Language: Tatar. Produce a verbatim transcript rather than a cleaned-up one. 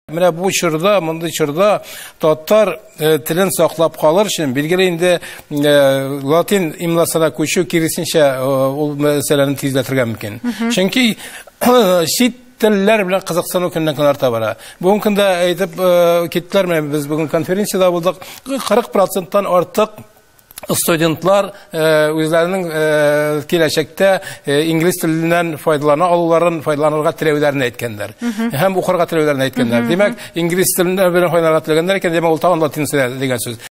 Менә бу чорда, мондый чорда татар телен саклап калыр өчен билгеле инде латин имласына күчү кирисенчә ул мәсьәләне тизләтергә мөмкин. Чөнки чит телләр белән кызыксыну көннән-көн арта бара. Бүген көндә әйтеп киттеләрме, без бүген конференцияда булдык, кырык проценттан артык студентлар үзләренең киләчәктә инглиз теленнән файдалана алуларын, файдаланырга теләүләрен әйткәннәр. Һәм укырга теләүләрен әйткәннәр. Димәк, инглиз теленнән белән файдаланырга теләгәннәр икән, димәк, ул тагын латин теле дигән сүз.